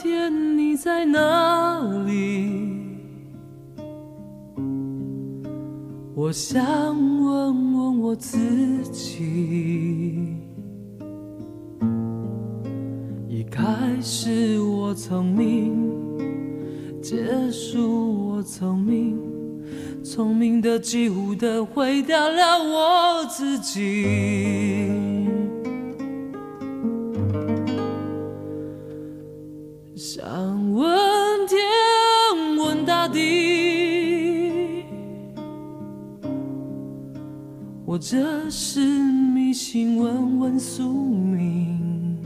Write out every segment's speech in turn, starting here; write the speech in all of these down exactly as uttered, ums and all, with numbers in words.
天你在哪里？我想问问我自己。一开始我聪明，结束我聪明，聪明的几乎的毁掉了我自己。想问天问大地，或者是迷信问问宿命，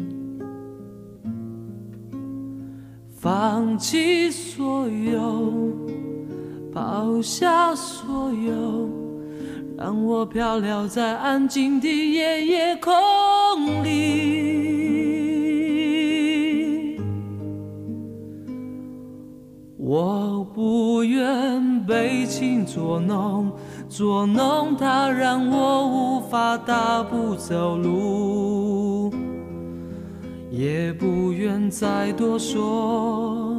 放弃所有，抛下所有，让我飘摇在安静的夜夜空里。我不愿被情捉弄，捉弄它让我无法大步走路，也不愿再多说，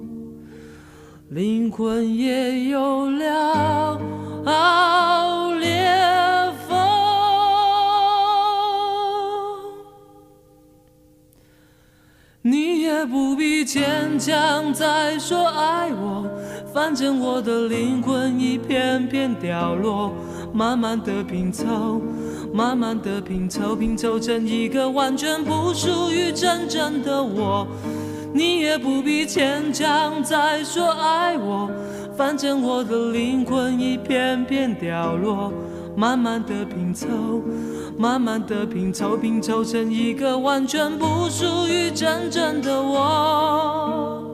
灵魂也有了裂缝。你也不必坚强再说爱我，反正我的灵魂一片片掉落，慢慢的拼凑，慢慢的拼凑，拼凑成一个完全不属于真正的我。你也不必牵强再说爱我，反正我的灵魂一片片掉落，慢慢的拼凑，慢慢的拼凑，拼凑成一个完全不属于真正的我。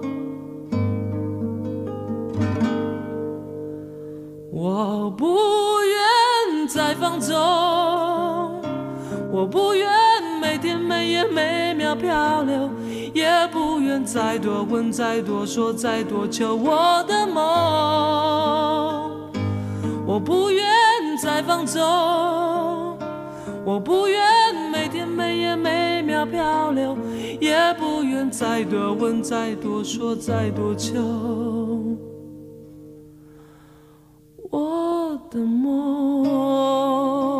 我不愿再放纵，我不愿每天每夜每秒漂流，也不愿再多问再多说再多求我的梦。我不愿再放纵，我不愿每天每夜每秒漂流，也不愿再多问再多说再多求我的梦。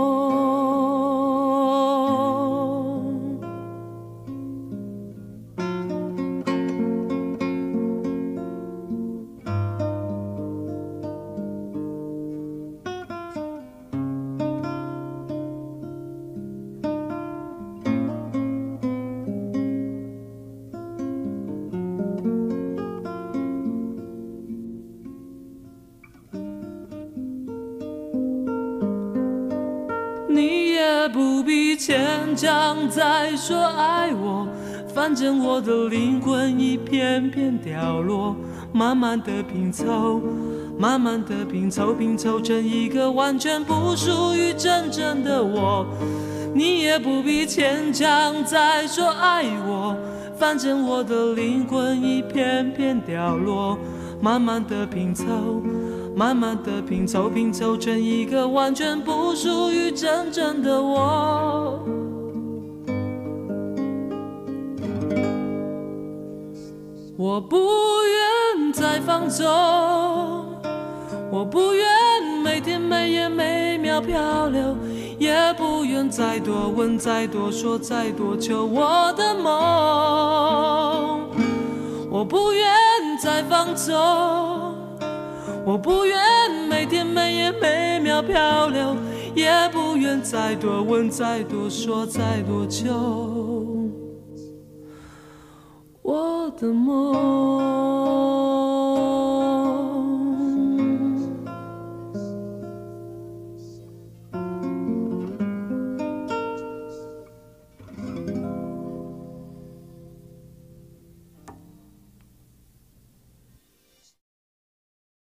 不必牵强再说爱我，反正我的灵魂一片片掉落，慢慢的拼凑，慢慢的拼凑，拼凑成一个完全不属于真正的我。你也不必牵强再说爱我，反正我的灵魂一片片掉落，慢慢的拼凑，慢慢的拼凑，拼凑成一个完全不属于真正的我。我不愿再放纵，我不愿每天每夜每秒漂流，也不愿再多问再多说再多求我的梦。我不愿再放纵，我不愿每天每夜每秒漂流，也不愿再多问再多说再多求我的梦。